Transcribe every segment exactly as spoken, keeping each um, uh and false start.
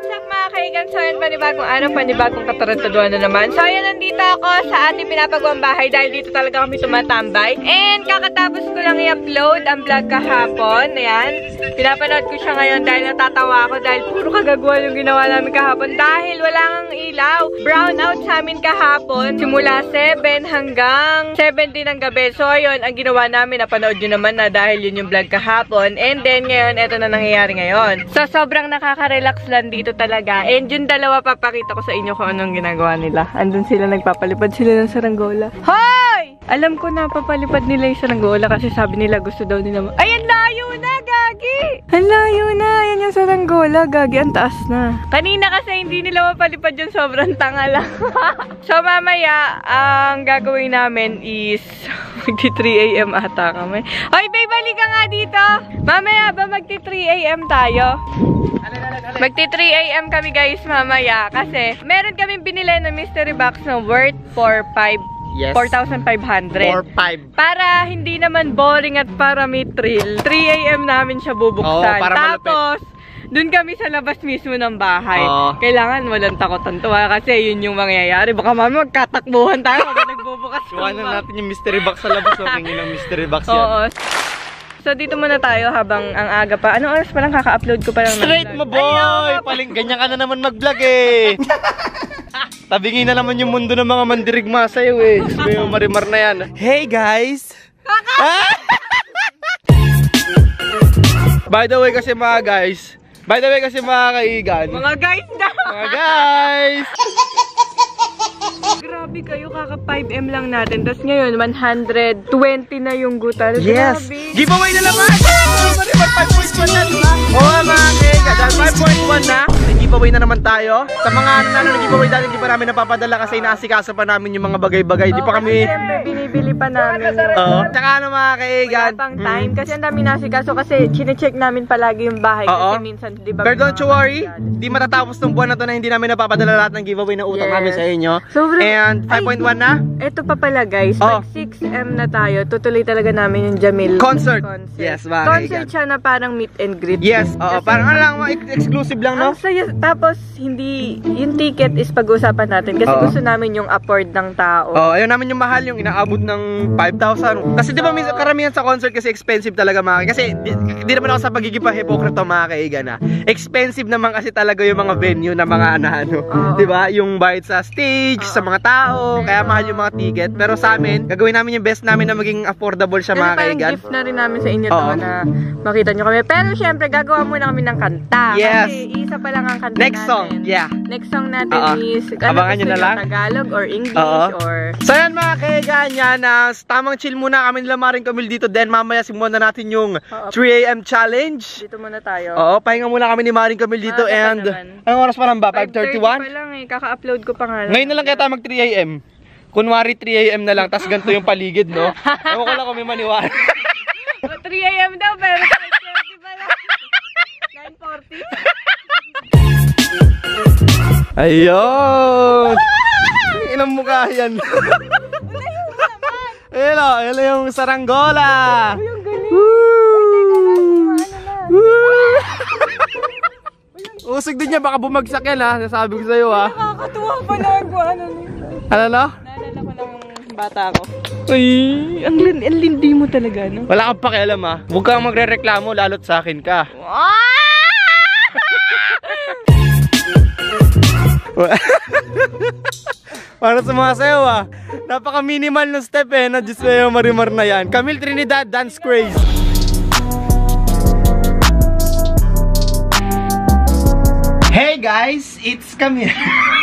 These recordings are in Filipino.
What's up mga kaigan? So yan, panibagong araw, panibagong katarantaduan na naman. So yan, nandito ako sa ating pinapagawang bahay dahil dito talaga kami tumatambay. And kakatapos ko lang i-upload ang vlog kahapon. Ayan, pinapanood ko siya ngayon dahil natatawa ako dahil puro kagaguhan yung ginawa namin kahapon dahil wala ngang ilaw. Brown out sa amin kahapon. Simula seven hanggang seventeen ng gabi. So ayun, ang ginawa namin, napanood nyo naman na dahil yun yung vlog kahapon. And then ngayon, eto na nangyayari ngayon. So sobrang nakaka-relax lang dito talaga. And yung dalawa, papakita ko sa inyo kung anong ginagawa nila. Andun sila, nagpapalipad sila ng saranggola. Hoy! Alam ko na, papalipad nila yung saranggola kasi sabi nila gusto daw nila. Ay, ang layo na, Gagi! Ang layo na, yan yung saranggola, Gagi. Ang taas na. Kanina kasi hindi nila mapalipad yung sobrang tanga lang. So mamaya, ang gagawin namin is magti three A M ata kami. Hoy, babe, balik ka nga dito! Mamaya ba magti three A M tayo? Magti three A M kami guys mamaya kasi meron kaming binili na mystery box na worth four thousand five hundred. four five. Para hindi naman boring at para may thrill. three A M namin siya bubuksan. Oo, para tapos, dun kami sa labas mismo ng bahay. Oo. Kailangan walang takotan tuwa kasi yun yung mangyayari. Baka mami magkatakbuhan tayo kapag nagbubukas. Iwanan natin yung mystery box sa labas. Okay, yung mystery box yan. Oo. So dito muna tayo habang ang aga pa. Anong oras pa lang kaka-upload ko pa lang? Straight mo boy! Paling ganyan ka na naman mag-vlog eh. Tabingin na naman yung mundo ng mga mandirigma sa'yo eh. Sabi mo marimar na yan. Hey guys! By the way kasi mga guys, by the way kasi mga kaigan. Mga guys na! Mga guys! Grabe kayo, kaka five M lang natin. Tapos ngayon, one hundred twenty na yung gutal. Yes! Grabe. Giveaway na naman! Marimar five point one na, diba? Oo mga kaigan, five point one na. Giveaway na naman tayo. Sa mga ano na nag-giveaway dahil hindi pa namin napapadala kasi inaasikaso pa namin yung mga bagay-bagay. Hindi Oh, pa kami... Siyempre, binibili pa namin. Oo. Tsaka ano mga kaigan. Wala pang time. Kasi ang dami nasikaso kasi chine-check namin palagi yung bahay. Oo. Kasi minsan, di ba? Pero don't you worry, di matatapos ng buwan na to na hindi namin napapadala lahat ng giveaway na utang Yes. namin sa inyo. Sobrang... And five point one na? Ito pa pala guys, Oh. pag six M na tayo, tutuloy talaga namin yung Jamil Concert. Yes, mga Concert kaigan. siya na parang meet and greet. Yes, oo. Kasi Parang ano lang, ex- exclusive lang, no? ang saya, tapos hindi, yung ticket is pag-usapan natin kasi Oo. gusto namin yung afford ng tao. Oh, ayaw namin yung mahal, yung inaabot ng five thousand. Kasi di ba minsan karamihan sa concert kasi expensive talaga mga kaigan. Kasi di, di naman ako sa pagiging pa-hypocrite mga kaigan na. Expensive naman kasi talaga yung mga venue na mga ano, ano. Oo. Di ba? Yung bayad sa stage, Oo. sa mga tao, kaya mahal yung mga ticket. Pero sa amin, gagawin namin yung best namin na maging affordable siya Kasi mga parang kaigan. gift na rin namin sa inyo Oo. to na makita nyo kami. Pero syempre, gagawa muna kami ng kanta. Yes. Kasi isa pa lang ang kanta Next natin. song, yeah. Next song natin Oo. is, Abangan nyo na lang. Tagalog or English Oo. or... So yan mga kaigan yan, na tamang chill muna kami nila Maring Camille dito. Then mamaya simulan na natin yung Oo. three A M challenge. Dito muna tayo. Oo, pahinga muna kami ni Maring Camille dito. Maaga pa And naman. anong oras pa lang ba? five five thirty thirty-one? pa lang eh. Kaka-upload ko pa nga lang. Ngayon na lang kaya tayo mag three A M. Kunwari three A M na lang, tas ganito yung paligid, no? Ewan ko lang kung may maniwala. three A M daw, pero five thirty pa lang. nine forty. Ayun! Ilang mukha yan? Ayun o, ayun yung saranggola! Yung galing. Usog din niya, baka bumagsak yan ha, nasabi ko sa'yo ha. Nakakatuwa pala ako. Ano Ano no? Naalala ko ng bata ko. Ay, ang, lin ang lindi mo talaga, no? Wala kang pakialam ha. Huwag kang magre-reklamo, lalo't sa akin ka. Para sa mga sayo ah. Napaka-minimal ng step eh. Na Diyos sayo marimar na yan. Camille Trinidad, Dance Craze. Hey guys, it's Camille.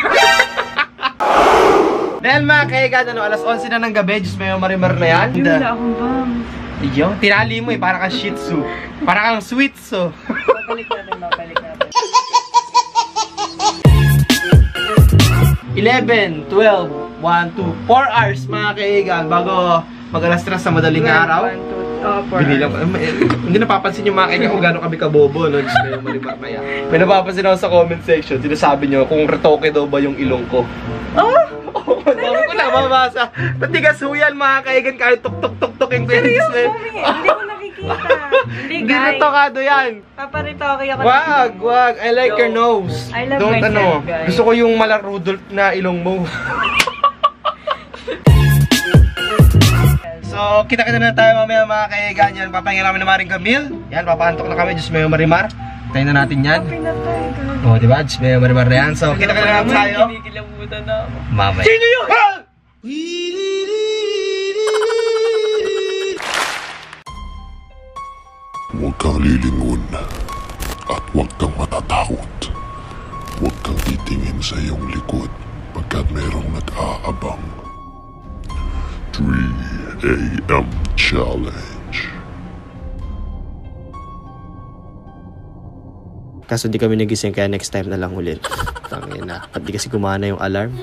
Dahil mga kaigan, ano, alas onse na ng gabi. Diyos sayo marimar na yan. Yung wala akong bang. Iyo, tinali mo eh. Para kang shih tzu. Para kang sweet tzu. Babalik natin, babalik natin. eleven, twelve, one, two, four hours mga kaigan bago mag-alas tres sa madaling araw. one, two, oh, four Binilang, eh, hindi napapansin yung mga kaigan kung gano'n kami kabobo, no? Diyos na yung marimar na yan. May napapansin ako sa comment section, sinasabi nyo kung retoke daw ba yung ilong ko. Oh! Oo, dami ko nababasa. Patigas ho yan mga kaigan kahit tuk-tuk-tuk-tukin ko yan. Seryoso, hindi ko nakikita. Hindi, Hindi guys. retokado yan. Paparitoke ako. Wag, wag. I like your nose. I love Don't myself, ano. guys. Gusto ko yung mala Rudolph na ilong mo. So, kita-kita na tayo mamaya mga kaigan yan. Papahinga namin na Maring Camille. Yan, papaantok na kami. Diyos may marimar. Tayo na natin yan. Pinatay, guys. O, diba? Diyos may marimar na yan. So, kita-kita na natin tayo. Kinikilabutan na ako. Mamaya. Sino yun? Huwag kang lilingon at huwag kang matatakot. Huwag kang titingin sa iyong likod pagkat mayroong nag-aabang. three A M Challenge. Kaso di kami nagising kaya next time na lang ulit. Tangin na. At di kasi gumana yung alarm.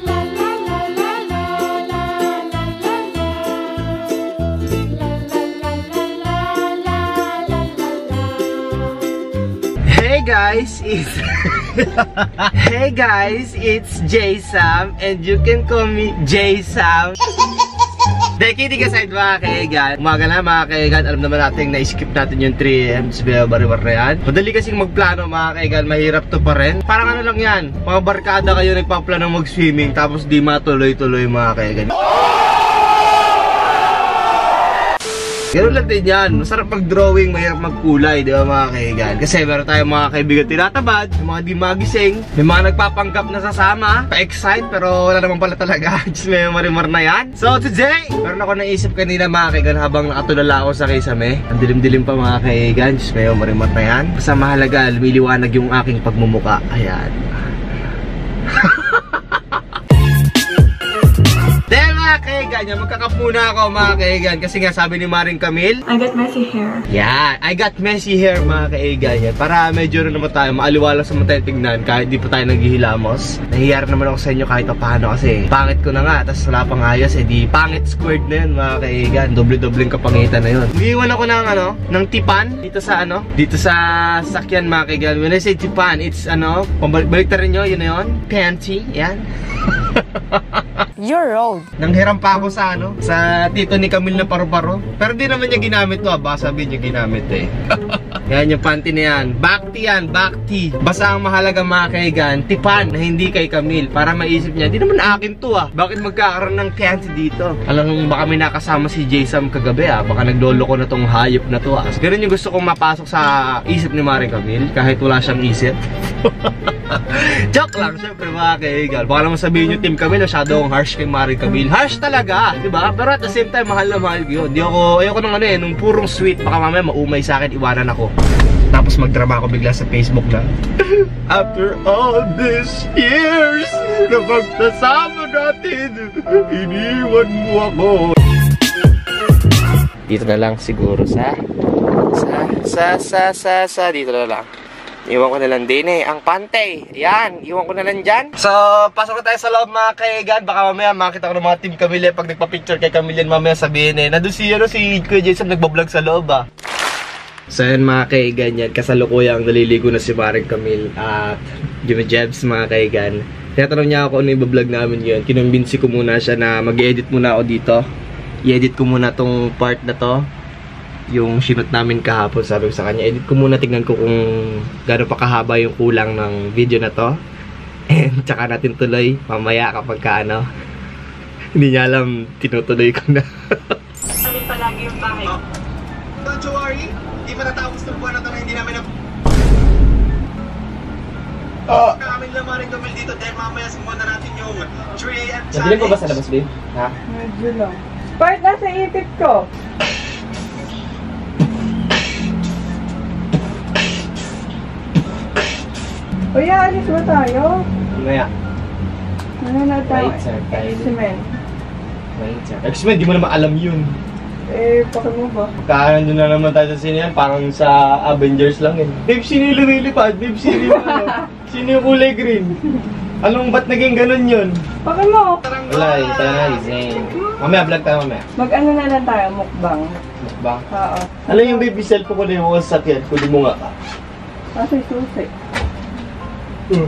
Hey guys, it's Hey guys, it's J-Sam and you can call me J-Sam. Dahil kidding aside mga kaigan, umaga na mga kaigan, alam naman natin na skip natin yung three A M sa baribar na yan. Madali kasing magplano mga kaigan, mahirap to pa rin. Parang ano lang yan, mga barkada kayo nagpaplano mag-swimming tapos di matuloy-tuloy mga kaigan. Ganun lang din yan. Masarap mag-drawing, mahirap magkulay, di ba mga kaigan? Kasi meron tayong mga kaibigan tinatabad, yung mga di magising, may mga nagpapanggap na sasama, pa-excite, pero wala naman pala talaga. Just may marimar na yan. So today, meron ako naisip kanina mga kaigan habang nakatulala ako sa Kisame. Ang dilim-dilim pa mga kaigan, just may marimar na yan. Basta mahalaga, lumiliwanag yung aking pagmumuka. Ayan. Dahil mga kaigan, yan, magkakapuna ako mga kaigan. Kasi nga sabi ni Maring Camille, I got messy hair. yeah, I got messy hair mga kaigan yan. Para medyo rin naman tayo maaliwala sa mga tignan kahit di pa tayo naghihilamos. Nahiyar naman ako sa inyo kahit paano kasi pangit ko na nga. Tapos wala pang ayos, eh di pangit squared na yun mga kaigan. Doble-dobleng kapangitan na yun. Umiiwan ako ng ano, ng tipan dito sa ano, dito sa sakyan mga kaigan. When I say tipan, it's ano, pambalik rin nyo, yun na yun. Panty, yan. Your road. Nanghiram pa ako sa ano, sa tito ni Camille na paru-paro. Pero di naman niya ginamit to, ah. Baka sabihin niya ginamit eh. Yan yung panty na yan. Bakti yan, bakti. Basta ang mahalaga mga kaigan, tipan na hindi kay Camille. Para maisip niya, di naman akin to ah. Bakit magkakaroon ng panty dito? Alam mo, baka may nakasama si J-Sam kagabi ah. Baka naglolo ko na tong hayop na to ah. Ganun yung gusto kong mapasok sa isip ni Maring Camille, kahit wala siyang isip. Joke lang, syempre mga kaigan. Baka naman sabihin nyo, Team Camille, masyadong harsh kay Maring Camille. Harsh talaga, di ba? Pero at the same time, mahal na mahal ko yun. Di ako, ayoko nung ano eh, nung purong sweet. Baka mamaya maumay sa akin, iwanan ako. Tapos magdrama ako bigla sa Facebook na, after all these years na magkasama natin, iniwan mo ako. Dito na lang siguro sa, sa, sa, sa, sa, sa, dito na lang. Iwan ko na lang din eh, ang pantay. Yan, iwan ko na lang dyan. So, pasok na tayo sa loob mga kaigan. Baka mamaya makita ko ng mga Team Camille. Pag nagpa-picture kay Camille, mamaya sabihin eh, nandun si, ano, si Kuya Jason nagbablog sa loob ah. So yan mga kaigan yan, kasalukuyang naliligo na si Maring Camille at Jimmy Jebs mga kaigan. Tinatanong niya ako ano yung vlog namin yun. Kinumbinsi ko muna siya na mag-edit muna ako dito. I-edit ko muna tong part na to. Yung shoot namin kahapon, sabi ko sa kanya, edit ko muna, tignan ko kung gaano pa kahaba yung kulang ng video na to. And tsaka natin tuloy mamaya kapag ka ano. Hindi niya alam, tinutuloy ko na. Kami palagi yung bahay. Oh. Don't you worry, hindi matatapos ng buwan na ito na hindi namin na... Oh. Kami lang Maring Camille dito dahil mamaya simulan na natin yung three A M challenge. Nabiling ko ba sa labas, babe? Ha? Medyo lang. Part nasa ipit ko. Uy, alis ba tayo? Mamaya. Ano na tayo? Right, sir. X-Men. Right, sir. X-Men, di mo naman alam yun. Eh, baka mo ba? Kakaano nyo na naman tayo sa sino yan, parang sa Avengers lang eh. Babe, sino yung lumilipad? Babe, sino yung ano? Sino yung kulay green? Anong ba't naging ganun yun? Baka mo? Wala eh, tayo Zane. Mamaya, vlog tayo mamaya. Mag-ano na lang tayo, mukbang. Mukbang? Oo. Alam yung baby cellphone ko na yung mga sakyan, kunin mo nga. Kasi susi. Hmm.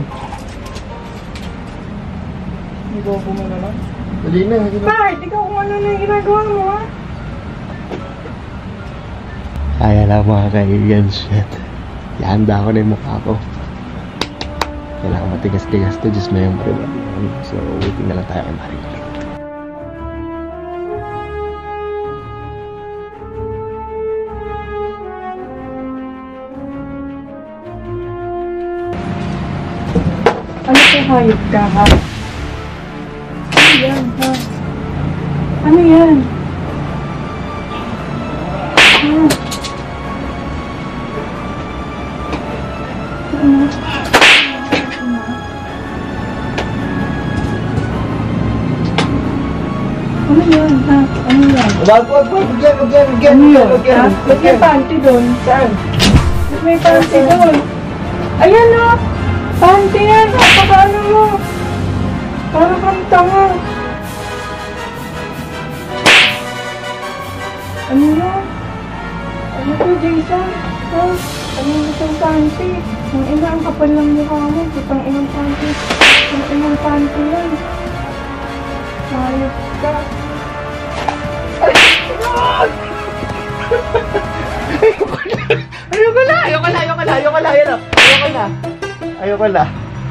Ibobo mo na lang. Dali na, dali na. Bakit? Ikaw kung ano na yung ginagawa mo, ha? Kaya lang mga kaibigan, shit. Ihanda ko na yung mukha ko. Kailangan matigas-tigas to, just may yung everybody. So, waiting na lang tayo kay Marie. Ano po hayop ka, ha? Ano yan, ha? Ano yan? Ha? Ano? Ano yan, ha? Ano yan? Wag, wag, wag, bigyan, bigyan, bigyan, Ano yun, bigyan, ha? Ba't may panty doon? Saan? Ba't may panty doon? Ayan na! Panty yan! Napakaano mo! Parang kang tanga! Ano yan? Ano to, Jason? Ha? Ano yung itong panty? Ang ina, ang kapal ng mukha mo. Putang inang panty. Ang inang panty yan. Ayos ka. Ayoko na, ayoko na, ayoko na, ayoko na, ayoko na, ayoko na, ayoko na.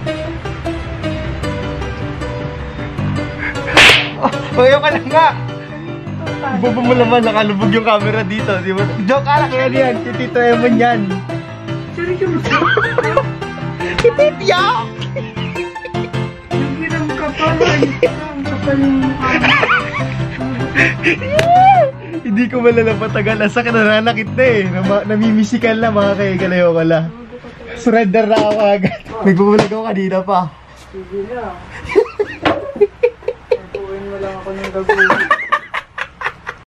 Oh, ayoko na nga. Bobo mo naman, nakalubog yung camera dito, di ba? Joke ala, kaya yan, si Tito Emon yan. Seryoso? Si Titya! Naghiram ka pa. Ayos ka. Ang kapal ng mukha mo. Hindi ko malalapatagal. Ang sakit na nanakit na eh. Nam namimisikal na mga kaigalayo ka la. Surrender na ako agad. Nagbubulag ako kanina pa. Sige na. Nabuhin mo lang ako ng gagawin.